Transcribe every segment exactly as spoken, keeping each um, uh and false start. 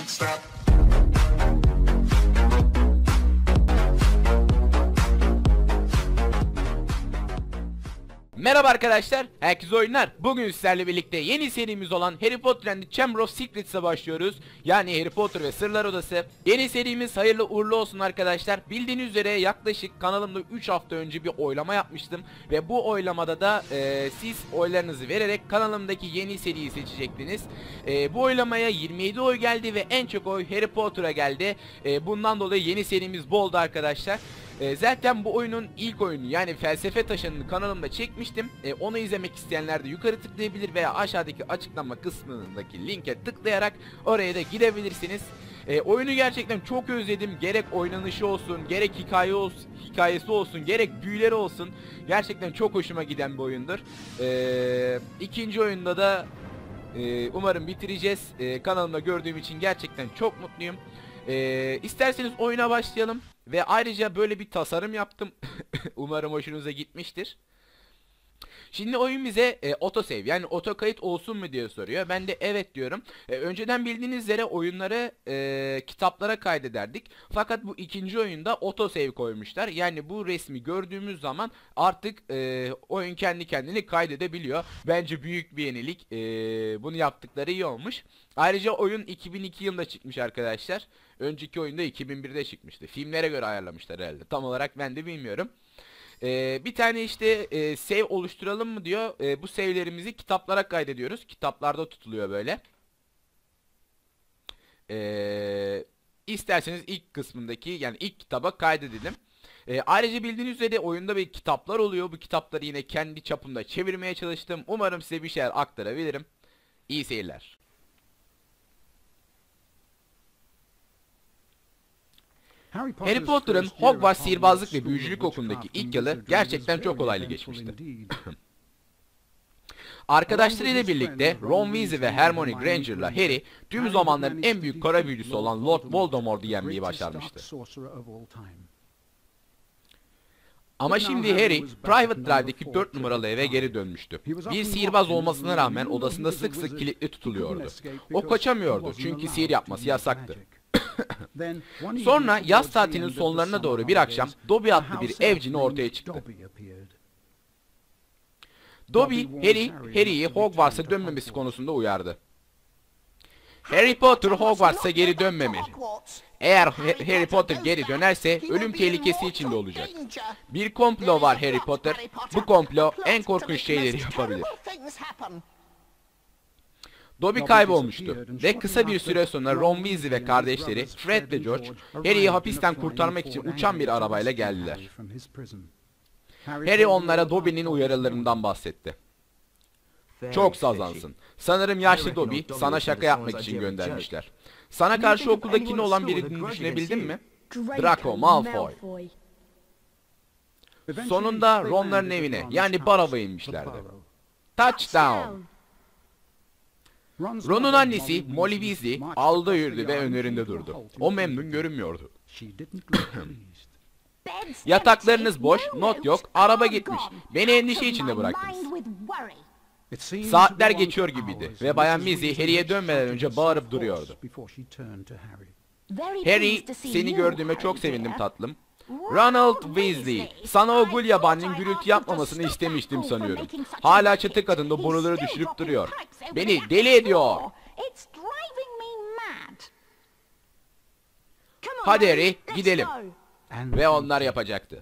don't stop. Merhaba arkadaşlar, herkese oyunlar. Bugün sizlerle birlikte yeni serimiz olan Harry Potter and the Chamber of Secrets'a başlıyoruz. Yani Harry Potter ve Sırlar Odası. Yeni serimiz hayırlı uğurlu olsun arkadaşlar. Bildiğiniz üzere yaklaşık kanalımda üç hafta önce bir oylama yapmıştım. Ve bu oylamada da e, siz oylarınızı vererek kanalımdaki yeni seriyi seçecektiniz. E, bu oylamaya yirmi yedi oy geldi ve en çok oy Harry Potter'a geldi. E, bundan dolayı yeni serimiz boldu arkadaşlar. E, zaten bu oyunun ilk oyunu yani Felsefe Taşı'nı kanalımda çekmiştim. E, onu izlemek isteyenler de yukarı tıklayabilir veya aşağıdaki açıklama kısmındaki linke tıklayarak oraya da gidebilirsiniz. E, oyunu gerçekten çok özledim. Gerek oynanışı olsun, gerek hikaye olsun, hikayesi olsun, gerek büyüleri olsun. Gerçekten çok hoşuma giden bir oyundur. E, ikinci oyunda da e, umarım bitireceğiz. E, kanalımda gördüğüm için gerçekten çok mutluyum. E, isterseniz oyuna başlayalım. Ve ayrıca böyle bir tasarım yaptım. Umarım hoşunuza gitmiştir. Şimdi oyun bize e, autosave yani otokayıt olsun mu diye soruyor. Ben de evet diyorum. E, önceden bildiğiniz üzere oyunları e, kitaplara kaydederdik. Fakat bu ikinci oyunda autosave koymuşlar. Yani bu resmi gördüğümüz zaman artık e, oyun kendi kendini kaydedebiliyor. Bence büyük bir yenilik. E, bunu yaptıkları iyi olmuş. Ayrıca oyun iki bin iki yılında çıkmış arkadaşlar. Önceki oyunda iki bin birde çıkmıştı. Filmlere göre ayarlamışlar herhalde. Tam olarak ben de bilmiyorum. Ee, bir tane işte e, save oluşturalım mı diyor. E, bu save'lerimizi kitaplara kaydediyoruz. Kitaplarda tutuluyor böyle. Ee, isterseniz ilk kısmındaki yani ilk kitaba kaydedelim. Ee, ayrıca bildiğiniz üzere oyunda bir kitaplar oluyor. Bu kitapları yine kendi çapımda çevirmeye çalıştım. Umarım size bir şeyler aktarabilirim. İyi seyirler. Harry Potter'ın Hogwarts Sihirbazlık ve Büyücülük Okulu'ndaki ilk yılı gerçekten çok olaylı geçmişti. Arkadaşlarıyla birlikte Ron Weasley ve Hermione Granger'la Harry tüm zamanların en büyük kara büyücüsü olan Lord Voldemort'u yenmeyi başarmıştı. Ama şimdi Harry, Private Drive'daki dört numaralı eve geri dönmüştü. Bir sihirbaz olmasına rağmen odasında sık sık kilitli tutuluyordu. O kaçamıyordu çünkü sihir yapması yasaktı. Sonra yaz tatilinin sonlarına doğru bir akşam Dobby adlı bir evcini ortaya çıktı. Dobby, Harry, Harry'i Hogwarts'a dönmemesi konusunda uyardı. Harry Potter Hogwarts'a geri dönmemeli. Eğer Harry Potter geri dönerse ölüm tehlikesi içinde olacak. Bir komplo var Harry Potter. Bu komplo en korkunç şeyleri yapabilir. Dobby kaybolmuştu ve kısa bir süre sonra Ron Weasley ve kardeşleri Fred ve George, Harry'i hapisten kurtarmak için uçan bir arabayla geldiler. Harry onlara Dobby'nin uyarılarından bahsetti. Çok sazansın. Sanırım yaşlı Dobby sana şaka yapmak için göndermişler. Sana karşı okuldakine olan birini düşünebildin mi? Draco Malfoy. Sonunda Ron'ların evine yani Barrow'a inmişlerdi. Touchdown. Ron'un annesi Molly Weasley alda yürüdü ve önlerinde durdu. O memnun görünmüyordu. Yataklarınız boş, not yok, araba gitmiş. Beni endişe içinde bıraktınız. Saatler geçiyor gibiydi ve Bayan Weasley Harry'e dönmeden önce bağırıp duruyordu. Harry, seni gördüğüme çok sevindim tatlım. Ronald Weasley, sana o gul yabaninin gürültü yapmamasını istemiştim sanıyorum. Hala çatı katında boruları düşürüp duruyor. Beni deli ediyor. Hadi Harry, gidelim. Ve onlar yapacaktı.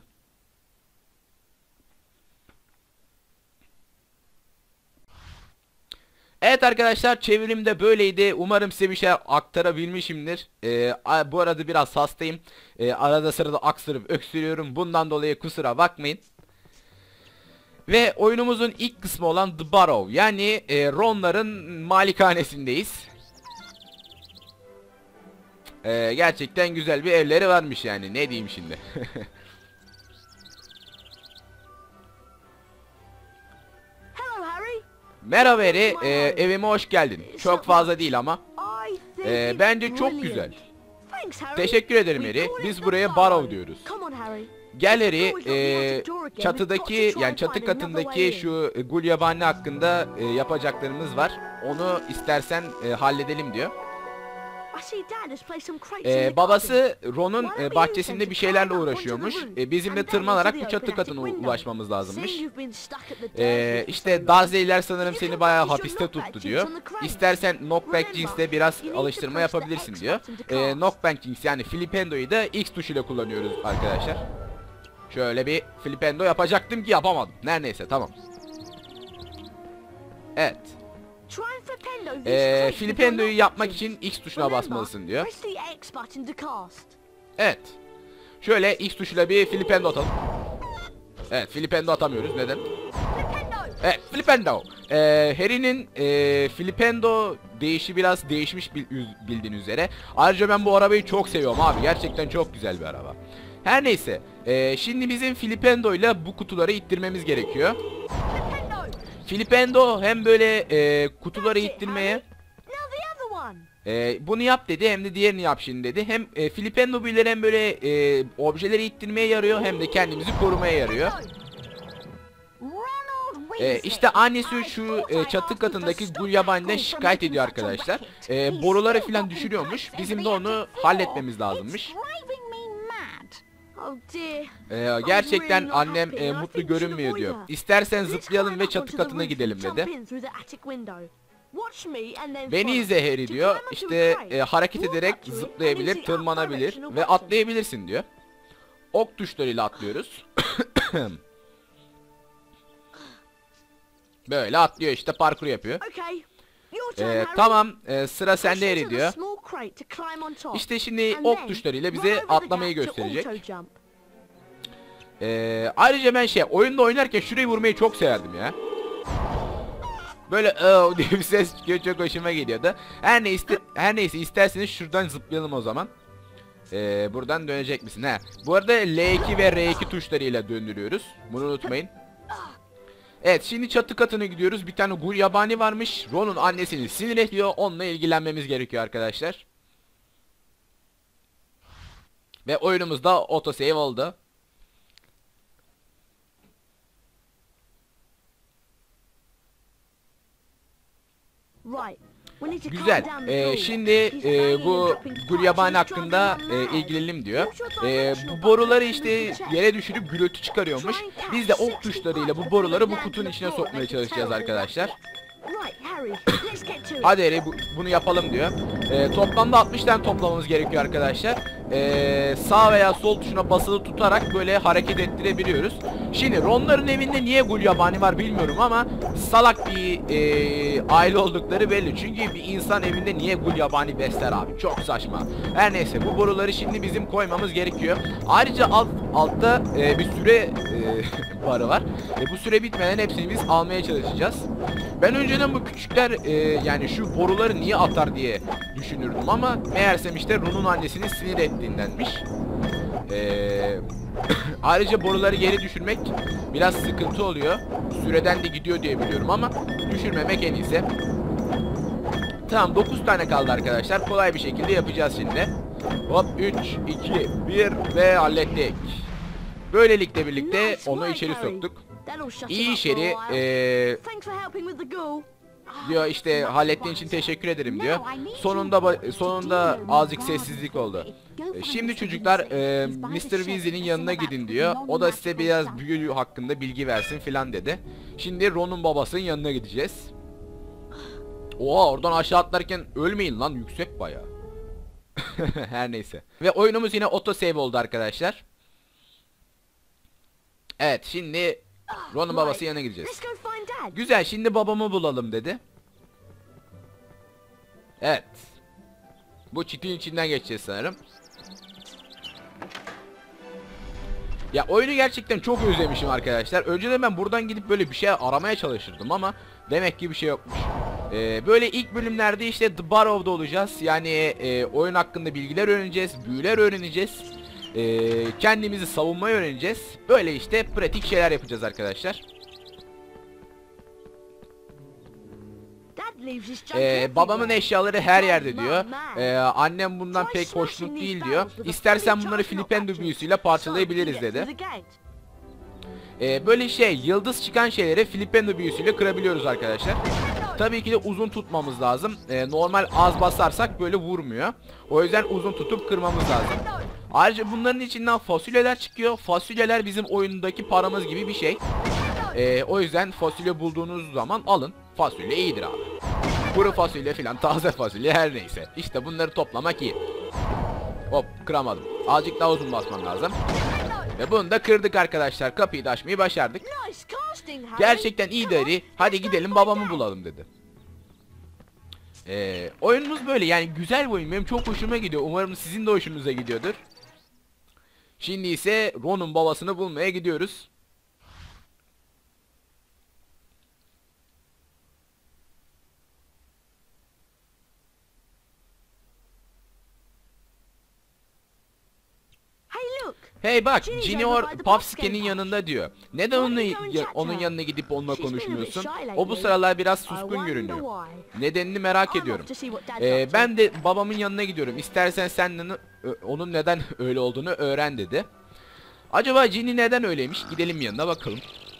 Evet arkadaşlar, çevirimde böyleydi. Umarım size bir şey aktarabilmişimdir. Ee, bu arada biraz hastayım. Ee, arada sırada aksırıp öksürüyorum. Bundan dolayı kusura bakmayın. Ve oyunumuzun ilk kısmı olan The Barrow. Yani e, Ron'ların malikanesindeyiz. Ee, gerçekten güzel bir evleri varmış yani. Ne diyeyim şimdi. Merhaba Harry, ee, evime hoş geldin. Çok fazla değil ama. Ee, bence çok güzel. Teşekkür ederim Harry. Biz buraya Barrow diyoruz. Gel Harry, ee, çatıdaki yani çatı katındaki şu e, gul yabani hakkında e, yapacaklarımız var. Onu istersen e, halledelim diyor. Ee, babası Ron'un e, bahçesinde bir şeylerle uğraşıyormuş. E, bizim de tırmanarak bu çatı katına ulaşmamız lazımmış. Ee, işte Dazley'ler sanırım seni bayağı hapiste tuttu diyor. İstersen Knockback Jinx'le biraz alıştırma yapabilirsin diyor. Ee, Knockback Jinx yani Flipendo'yu da X tuşuyla kullanıyoruz arkadaşlar. Şöyle bir Flipendo yapacaktım ki yapamadım. Neredeyse tamam. Evet. Ee, Flipendo'yu yapmak için X tuşuna basmalısın diyor. Evet. Şöyle X tuşuyla bir Flipendo atalım. Evet, Flipendo atamıyoruz. Neden? Evet, Flipendo. Ee, Harry'nin e, Flipendo değişi biraz değişmiş bildiğin üzere. Ayrıca ben bu arabayı çok seviyorum abi. Gerçekten çok güzel bir araba. Her neyse. E, şimdi bizim Flipendo ile bu kutuları ittirmemiz gerekiyor. Flipendo hem böyle e, kutuları ittirmeye e, bunu yap dedi, hem de diğerini yap şimdi dedi. Hem e, Flipendo büyüleri hem böyle e, objeleri ittirmeye yarıyor, hem de kendimizi korumaya yarıyor. E, işte annesi şu e, çatı katındaki Gulyabani'den şikayet ediyor arkadaşlar. E, boruları falan düşürüyormuş. Bizim de onu halletmemiz lazımmış. Ee, gerçekten annem e, mutlu görünmüyor diyor. İstersen zıplayalım ve çatı katına gidelim dedi. Beni izle Harry diyor. İşte e, hareket ederek zıplayabilir, tırmanabilir ve atlayabilirsin diyor. Ok tuşlarıyla atlıyoruz. Böyle atlıyor işte, parkur yapıyor. Ee, tamam e, sıra sende Harry diyor. İşte şimdi ok tuşlarıyla bize atlamayı gösterecek. Ee, ayrıca ben şey oyunda oynarken şurayı vurmayı çok severdim ya. Böyle oh diye bir ses çıkıyor, çok hoşuma gidiyordu. Her neyse her neyse isterseniz şuradan zıplayalım o zaman. Ee, buradan dönecek misin? He. Bu arada L iki ve R iki tuşlarıyla döndürüyoruz. Bunu unutmayın. Evet, şimdi çatı katına gidiyoruz. Bir tane Gulyabani varmış. Ron'un annesini sinir ediyor. Onunla ilgilenmemiz gerekiyor arkadaşlar. Ve oyunumuz da autosave oldu. Güzel. Ee, şimdi e, bu Gulyabani hakkında e, ilgilenelim diyor. E, bu boruları işte yere düşürüp gürültü çıkarıyormuş. Biz de ok tuşlarıyla bu boruları bu kutunun içine sokmaya çalışacağız arkadaşlar. Hadi Harry bu, bunu yapalım diyor. E, toplamda altmış tane toplamamız gerekiyor arkadaşlar. E, sağ veya sol tuşuna basılı tutarak böyle hareket ettirebiliyoruz. Şimdi Ron'ların evinde niye Gulyabani var bilmiyorum ama salak bir e, aile oldukları belli. Çünkü bir insan evinde niye Gulyabani besler abi? Çok saçma. Her neyse bu boruları şimdi bizim koymamız gerekiyor. Ayrıca alt, altta e, bir süre e, barı var. E, bu süre bitmeden hepsini biz almaya çalışacağız. Ben önceden bu küçükler e, yani şu boruları niye atar diye düşünürdüm ama meğersem işte Ron'un annesini sinir ettiğindenmiş. Eee ayrıca boruları geri düşürmek biraz sıkıntı oluyor. Süreden de gidiyor diye biliyorum ama düşürmemek en iyisi. Tamam, dokuz tane kaldı arkadaşlar. Kolay bir şekilde yapacağız şimdi. Hop, üç, iki, bir ve hallettik. Böylelikle birlikte onu içeri soktuk. İyi içeri ee, diyor işte, hallettiğin için teşekkür ederim diyor. Sonunda sonunda azıcık sessizlik oldu. E, şimdi çocuklar e, mister Weasley'nin yanına gidin diyor. O da size biraz büyü hakkında bilgi versin filan dedi. Şimdi Ron'un babasının yanına gideceğiz. Oha, oradan aşağı atlarken ölmeyin lan, yüksek bayağı. Her neyse. Ve oyunumuz yine autosave oldu arkadaşlar. Evet, şimdi Ron'un babası yanına gideceğiz. Güzel, şimdi babamı bulalım dedi. Evet. Bu çitin içinden geçeceğiz sanırım. Ya oyunu gerçekten çok özlemişim arkadaşlar. Önceden ben buradan gidip böyle bir şey aramaya çalışırdım ama demek ki bir şey yokmuş. Ee, böyle ilk bölümlerde işte The Barrow'da olacağız. Yani e, oyun hakkında bilgiler öğreneceğiz, büyüler öğreneceğiz. Ee, kendimizi savunmayı öğreneceğiz. Böyle işte pratik şeyler yapacağız arkadaşlar. Ee, babamın eşyaları her yerde diyor. Ee, annem bundan pek hoşnut değil diyor. İstersen bunları Flipendo büyüsüyle parçalayabiliriz dedi. Ee, böyle şey, yıldız çıkan şeyleri Flipendo büyüsüyle kırabiliyoruz arkadaşlar. tabii ki de uzun tutmamız lazım. Ee, normal az basarsak böyle vurmuyor. O yüzden uzun tutup kırmamız lazım. Ayrıca bunların içinden fasulyeler çıkıyor. Fasulyeler bizim oyundaki paramız gibi bir şey. Ee, o yüzden fasulye bulduğunuz zaman alın. Fasulye iyidir abi. Kuru fasulye filan, taze fasulye, her neyse. İşte bunları toplamak iyi. Hop, kıramadım. Azıcık daha uzun basmam lazım. Ve bunu da kırdık arkadaşlar. Kapıyı da açmayı başardık. Gerçekten iyi Harry. Hadi gidelim babamı bulalım dedi. Ee, oyunumuz böyle, yani güzel bir oyun. Benim çok hoşuma gidiyor. Umarım sizin de hoşunuza gidiyordur. Şimdi ise Ron'un babasını bulmaya gidiyoruz. Hey bak, Ginny or Puffske'nin yanında diyor. Neden onun, ya, onun yanına gidip onunla konuşmuyorsun? O bu sıralar biraz suskun görünüyor. Nedenini merak ediyorum. Ee, ben de babamın yanına gidiyorum. İstersen sen onun neden öyle olduğunu öğren dedi. Acaba Ginny neden öyleymiş? Gidelim yanına bakalım.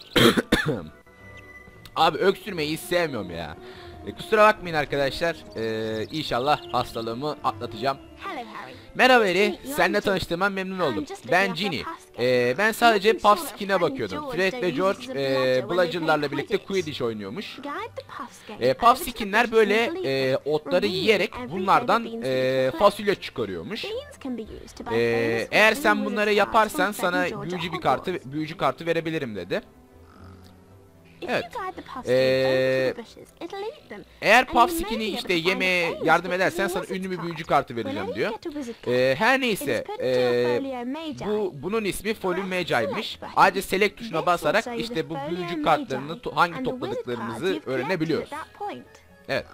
Abi öksürmeyi hiç sevmiyorum ya. E, kusura bakmayın arkadaşlar. E, inşallah hastalığımı atlatacağım. Merhaba Harry, seninle tanıştığıma memnun oldum. Ben Ginny. Ee, ben sadece Puffske'ne bakıyordum. Fred ve George e, Bludger'larla birlikte Quidditch oynuyormuş. E, Puffske'ler böyle e, otları yiyerek bunlardan e, fasulye çıkarıyormuş. E, eğer sen bunları yaparsan sana büyücü bir kartı, büyücü kartı verebilirim dedi. Evet. Ee, eğer Puffske'ni işte yemeye yardım edersen sana ünlü bir büyücü kartı vereceğim diyor. Ee, her neyse, ee, bu bunun ismi Folium Magi'ymiş. Ayrıca select tuşuna basarak işte bu büyücü kartlarını to hangi topladıklarımızı öğrenebiliyoruz. Evet.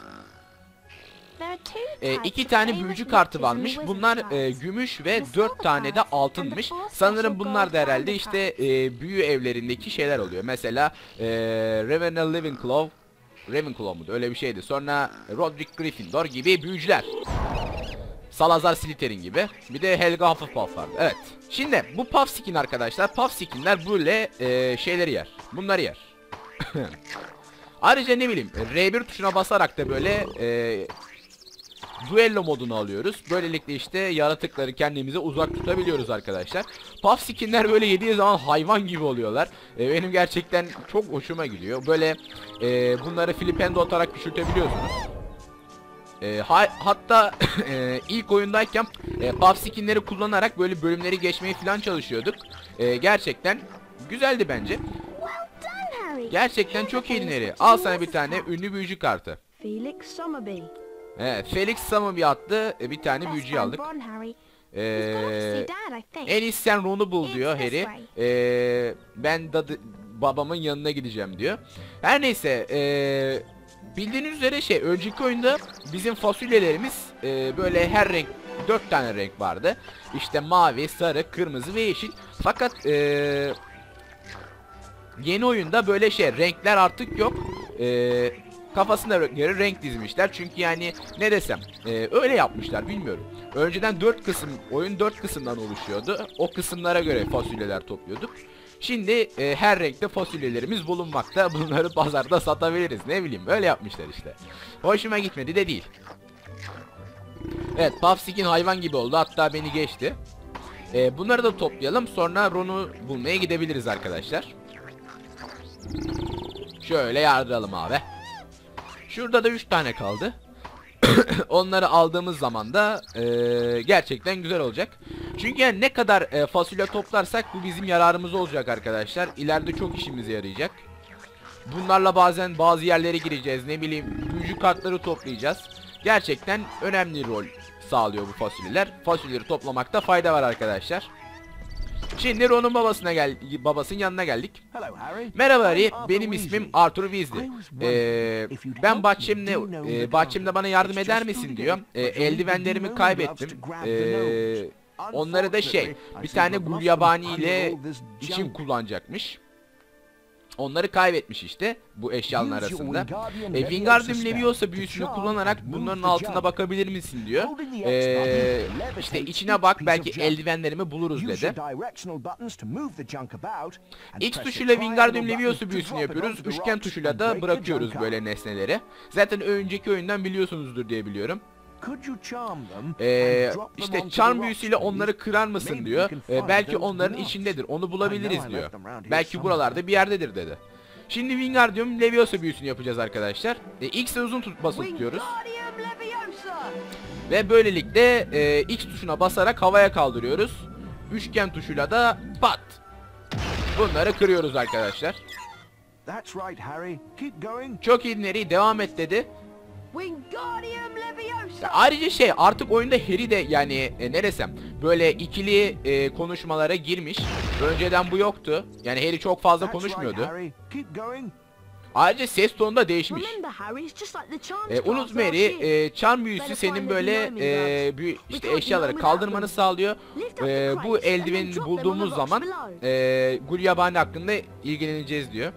E, iki tane büyücü kartı varmış. Bunlar e, gümüş ve dört tane de altınmış. Sanırım bunlar da herhalde işte e, büyü evlerindeki şeyler oluyor. Mesela e, Ravenclaw Ravenclaw Ravenclaw mudur? Öyle bir şeydi. Sonra Roderick Gryffindor gibi büyücüler. Salazar Slytherin gibi. Bir de Helga Hufflepuff vardı. Evet. Şimdi bu Puffskein arkadaşlar. Puffskeiner böyle e, şeyleri yer. Bunları yer. Ayrıca ne bileyim R bir tuşuna basarak da böyle e, duello modunu alıyoruz. Böylelikle işte yaratıkları kendimize uzak tutabiliyoruz arkadaşlar. Puffskeiner böyle yediği zaman hayvan gibi oluyorlar. E, benim gerçekten çok hoşuma gidiyor. Böyle e, bunları flipendo atarak küçültebiliyorsunuz. E, ha hatta e, ilk oyundayken e, Puffskener'i kullanarak böyle bölümleri geçmeyi falan çalışıyorduk. E, gerçekten güzeldi bence. Gerçekten çok iyi Harry. Al sana bir tane ünlü büyücü kartı. Felix Summerby. Evet, Felix Summerby attı. E, bir tane büyücü aldık. Ee, en iyisi sen Ron'u bul diyor Harry. Ee, ben dadı babamın yanına gideceğim diyor. Her neyse, ee, bildiğiniz üzere şey, önceki oyunda bizim fasulyelerimiz e, böyle her renk, dört tane renk vardı. İşte mavi, sarı, kırmızı ve yeşil. Fakat ee, yeni oyunda böyle şey, renkler artık yok. Ee, kafasına göre renk dizmişler. Çünkü yani ne desem, e, öyle yapmışlar, bilmiyorum. Önceden dört kısım, oyun dört kısımdan oluşuyordu. O kısımlara göre fasulyeler topluyorduk. Şimdi e, her renkte fasulyelerimiz bulunmakta. Bunları pazarda satabiliriz. Ne bileyim, öyle yapmışlar işte. Hoşuma gitmedi de değil. Evet, Puffskein hayvan gibi oldu. Hatta beni geçti. E, bunları da toplayalım. Sonra Ron'u bulmaya gidebiliriz arkadaşlar. Şöyle yardıralım abi. Şurada da üç tane kaldı. Onları aldığımız zaman da e, gerçekten güzel olacak. Çünkü yani ne kadar e, fasulye toplarsak bu bizim yararımız olacak arkadaşlar. İleride çok işimize yarayacak. Bunlarla bazen bazı yerlere gireceğiz. Ne bileyim, büyücü kartları toplayacağız. Gerçekten önemli rol sağlıyor bu fasulyeler. Fasulyeleri toplamakta fayda var arkadaşlar. Şimdi Ron'un babasına gel babasının yanına geldik. Merhaba Harry, benim ismim Arthur Weasley. Ee, ben bahçemde e, bahçemde bana yardım eder misin diyor. E, eldivenlerimi kaybettim. E, onları da şey, bir tane gulyabani ile için kullanacakmış. Onları kaybetmiş işte bu eşyaların arasında. E, Wingardium Leviosa büyüsünü kullanarak bunların altına bakabilir misin diyor. E, işte içine bak, belki eldivenlerimi buluruz dedi. X tuşuyla Wingardium Leviosa büyüsünü yapıyoruz. Üçgen tuşuyla da bırakıyoruz böyle nesneleri. Zaten önceki oyundan biliyorsunuzdur diye biliyorum. Ee, işte charm büyüsüyle onları kırar mısın diyor. Ee, belki onların içindedir, onu bulabiliriz diyor. Belki buralarda bir yerdedir dedi. Şimdi Wingardium Leviosa büyüsünü yapacağız arkadaşlar. Ee, X'e uzun tut basılı tutuyoruz. Ve böylelikle e, X tuşuna basarak havaya kaldırıyoruz. Üçgen tuşuyla da pat. Bunları kırıyoruz arkadaşlar. Çok iyi Harry, devam et dedi. Ya ayrıca şey, artık oyunda Harry de yani e, ne desem böyle ikili e, konuşmalara girmiş. Önceden bu yoktu. Yani Harry çok fazla konuşmuyordu. Ayrıca ses tonu da değişmiş. E, unutma Harry, e, charm büyüsü senin böyle e, büyü, işte eşyaları kaldırmanı sağlıyor. E, bu eldiveni bulduğumuz zaman e, Gulyabani hakkında ilgileneceğiz diyor.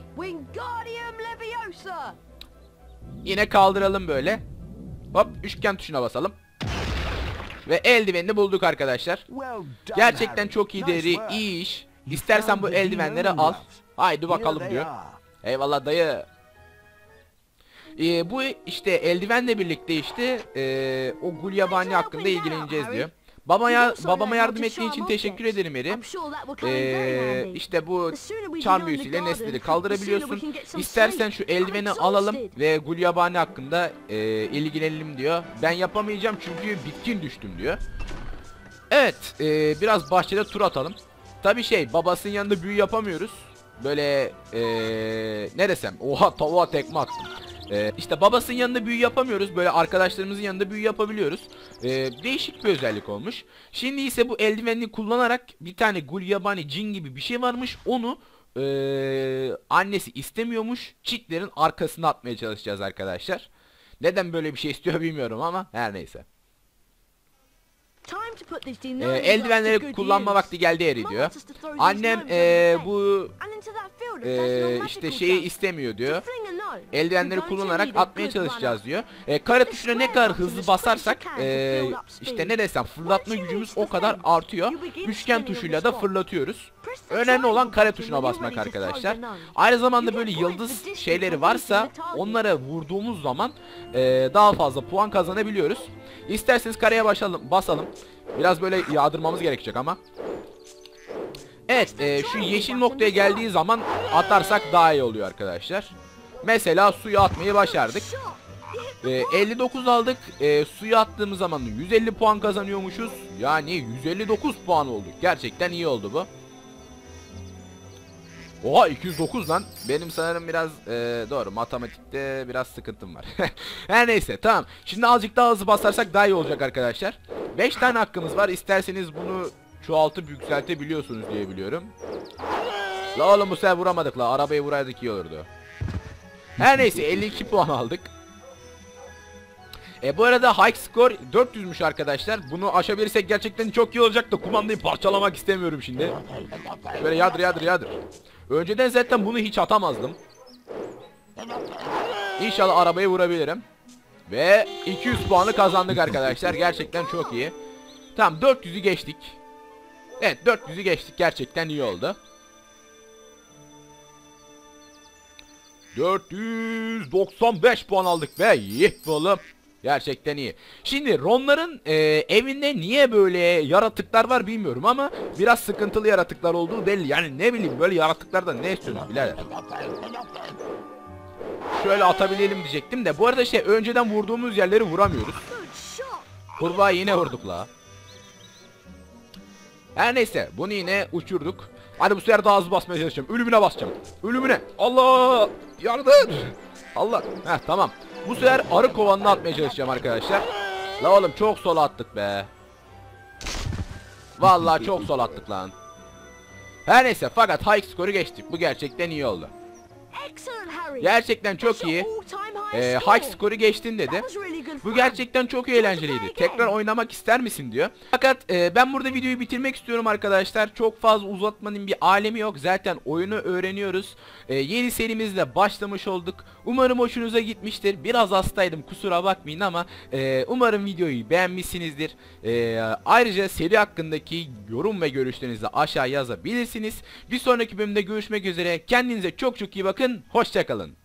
Yine kaldıralım böyle. Hop, üçgen tuşuna basalım. Ve eldivenini bulduk arkadaşlar. Gerçekten çok iyi Harry, iyi iş. İstersen bu eldivenleri al. Haydi bakalım diyor. Eyvallah dayı. Ee, bu işte eldivenle birlikte işte e, o Gulyabani hakkında ilgileneceğiz diyor. Babaya, babama yardım ettiğin için teşekkür ederim Harry. Ee, işte bu charm büyüsüyle nesneleri kaldırabiliyorsun. İstersen şu eldiveni alalım ve Gulyabani hakkında e, ilgilenelim diyor. Ben yapamayacağım çünkü bitkin düştüm diyor. Evet, e, biraz bahçede tur atalım. Tabi şey, babasının yanında büyü yapamıyoruz. Böyle e, ne desem, oha tavuğa tekme attım. Ee, işte babasının yanında büyü yapamıyoruz. Böyle arkadaşlarımızın yanında büyü yapabiliyoruz. Ee, değişik bir özellik olmuş. Şimdi ise bu eldivenini kullanarak bir tane Gulyabani cin gibi bir şey varmış. Onu ee, annesi istemiyormuş. Çitlerin arkasına atmaya çalışacağız arkadaşlar. Neden böyle bir şey istiyor bilmiyorum ama her neyse. Ee, eldivenleri kullanma vakti geldi Harry diyor. Annem ee, bu ee, işte şeyi istemiyor diyor. Eldivenleri kullanarak atmaya çalışacağız diyor. E, kare tuşuna ne kadar hızlı basarsak e, işte ne desem fırlatma gücümüz o kadar artıyor. Üçgen tuşuyla da fırlatıyoruz. Önemli olan kare tuşuna basmak arkadaşlar. Aynı zamanda böyle yıldız şeyleri varsa onlara vurduğumuz zaman e, daha fazla puan kazanabiliyoruz. İsterseniz kareye başlayalım, basalım. Biraz böyle yağdırmamız gerekecek ama. Evet, e, şu yeşil noktaya geldiği zaman atarsak daha iyi oluyor arkadaşlar. Mesela suya atmayı başardık. E, elli dokuz aldık. E, suya attığımız zaman yüz elli puan kazanıyormuşuz. Yani yüz elli dokuz puan olduk. Gerçekten iyi oldu bu. Oha, iki yüz dokuz lan. Benim sanırım biraz e, doğru, matematikte biraz sıkıntım var. Her neyse, tamam. Şimdi azıcık daha hızlı basarsak daha iyi olacak arkadaşlar. beş tane hakkımız var. İsterseniz bunu çoğaltıp yükseltebiliyorsunuz diye biliyorum. La oğlum, bu sefer vuramadık la. Arabayı vuraydık iyi olurdu. Her neyse, elli iki puan aldık. E bu arada high score dört yüzmüş arkadaşlar. Bunu aşabilirsek gerçekten çok iyi olacak da kumandayı parçalamak istemiyorum şimdi. Böyle yadır yadır yadır. Önceden zaten bunu hiç atamazdım. İnşallah arabayı vurabilirim. Ve iki yüz puanı kazandık arkadaşlar. Gerçekten çok iyi. Tamam, dört yüzü geçtik. Evet, dört yüzü geçtik. Gerçekten iyi oldu. dört yüz doksan beş puan aldık ve iyi oğlum. Gerçekten iyi. Şimdi Ron'ların e, evinde niye böyle yaratıklar var bilmiyorum ama biraz sıkıntılı yaratıklar olduğu belli. Yani ne bileyim, böyle yaratıklardan ne istiyorsunuz birader? Şöyle atabilelim diyecektim de bu arada şey, önceden vurduğumuz yerleri vuramıyoruz. Kurbağa yine vurduk la. Her neyse, bunu yine uçurduk. Hadi bu sefer daha hızlı basmaya çalışacağım. Ölümüne basacağım. Ölümüne. Allah! Yardım! Allah. Heh, tamam. Bu sefer arı kovanına atmaya çalışacağım arkadaşlar. La oğlum, çok sola attık be. Vallahi çok sol attık lan. Her neyse, fakat high score'u geçtik. Bu gerçekten iyi oldu. Gerçekten çok iyi. e, high score'u geçtin dedi. Bu gerçekten çok eğlenceliydi. Tekrar oynamak ister misin diyor. Fakat e, ben burada videoyu bitirmek istiyorum arkadaşlar. Çok fazla uzatmanın bir alemi yok. Zaten oyunu öğreniyoruz. E, yeni serimizle başlamış olduk. Umarım hoşunuza gitmiştir. Biraz hastaydım, kusura bakmayın ama e, umarım videoyu beğenmişsinizdir. E, ayrıca seri hakkındaki yorum ve görüşlerinizi aşağı yazabilirsiniz. Bir sonraki bölümde görüşmek üzere. Kendinize çok çok iyi bakın. Hoşça kalın.